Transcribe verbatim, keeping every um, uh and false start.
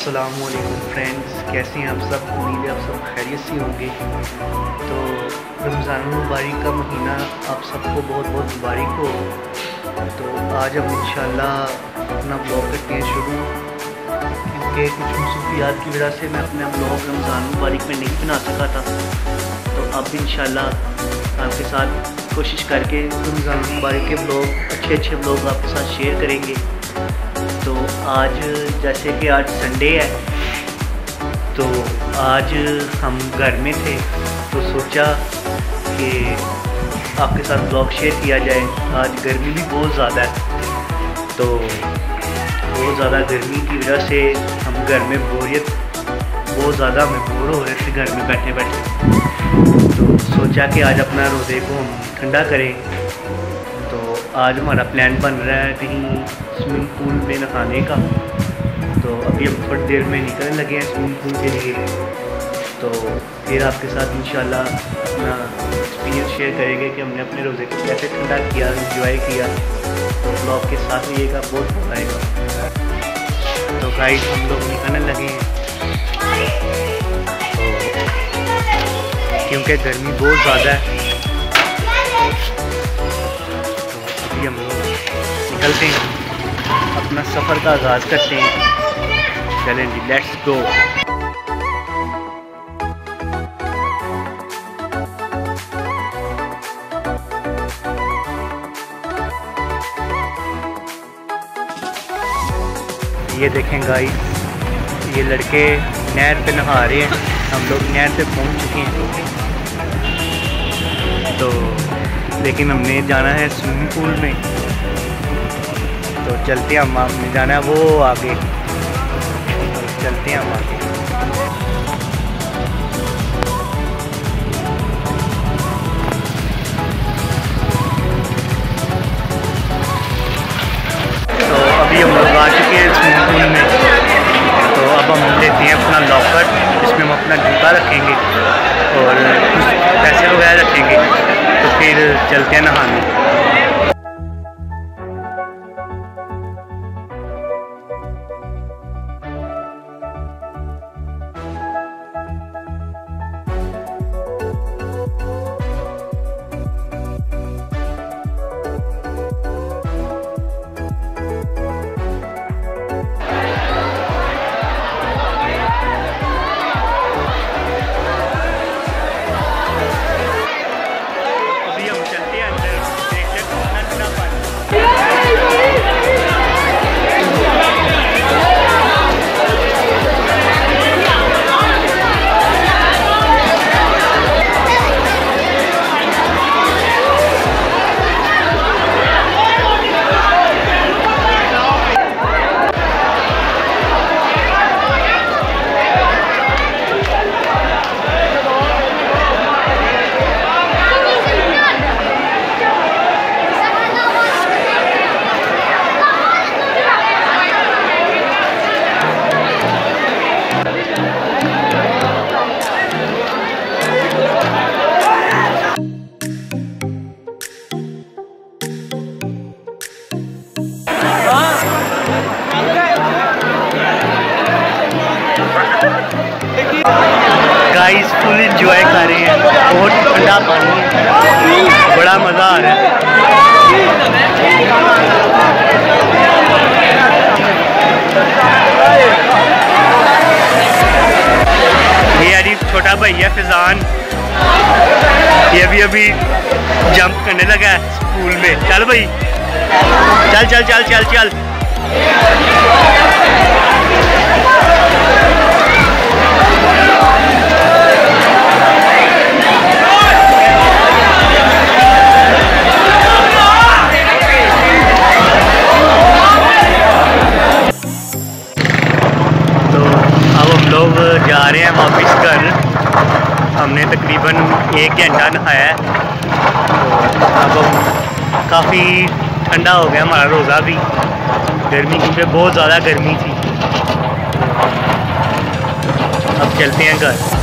अस्सलामुअलैकुम फ्रेंड्स, कैसे हैं आप सब। उम्मीद है आप सब खैरियत से होंगे। तो रमज़ान मुबारक का महीना आप सबको बहुत बहुत मुबारक हो। तो आज हम इंशाल्लाह अपना ब्लॉग करते हैं शुरू, क्योंकि कुछ मसरूफियात की वजह से मैं अपना ब्लॉग रमज़ान मुबारक में नहीं बना सका था। तो अब इंशाल्लाह आपके साथ कोशिश करके रमज़ान मुबारक के ब्लॉग, अच्छे अच्छे ब्लॉग आपके साथ शेयर करेंगे। तो आज जैसे कि आज संडे है, तो आज हम घर में थे, तो सोचा कि आपके साथ ब्लॉग शेयर किया जाए। आज गर्मी भी बहुत ज़्यादा है, तो बहुत ज़्यादा गर्मी की वजह से हम घर में बोरियत बहुत ज़्यादा हमें बोर हो रहे थे घर में बैठे बैठे। तो सोचा कि आज अपना रोज़े को हम ठंडा करें। तो आज हमारा प्लान बन रहा है कहीं स्विमिंग पूल में नहाने का। तो अभी हम थोड़ी देर में निकलने लगे हैं स्विमिंग पूल के लिए। तो फिर आपके साथ इंशाल्लाह अपना एक्सपीरियंस शेयर करेंगे कि हमने अपने रोज़े को कैसे ठंडा किया, एंजॉय किया। तो ब्लॉग के साथ रहिएगा, बहुत मज़ा आएगा। तो गाइस हम लोग निकलने लगे हैं, तो क्योंकि गर्मी बहुत ज़्यादा है, तो अभी हम लोग निकलते हैं, अपना सफ़र का आगाज़ करते हैं। चलें जी, लेट्स गो। ये देखें गाइस, ये लड़के नहर पे नहा रहे हैं। हम लोग नहर पे पहुंच चुके हैं, तो लेकिन हमने जाना है स्विमिंग पूल में। तो चलते हैं हम, हमने जाना है वो आगे, तो चलते हैं हम आगे। तो अभी हम लोग आ चुके हैं स्विमिंग पूल में। तो अब हम लेते हैं अपना लॉकर, जिसमें हम अपना जूता रखेंगे और कुछ पैसे वगैरह रखेंगे। तो फिर चलते हैं नहाने। गाइस फुल इंजॉय कर रहे हैं, बहुत ठंडा पानी है, बड़ा मज़ा आ रहा है। ये अभी छोटा भैया फिजान, ये अभी अभी जंप करने लगा है पूल में। चल भाई, चल चल चल चल चल। जा रहे हैं वापस घर। हमने तकरीबन एक घंटा नहाया है, तो अब काफ़ी ठंडा हो गया हमारा रोज़ा भी, गर्मी क्योंकि बहुत ज़्यादा गर्मी थी। अब चलते हैं घर।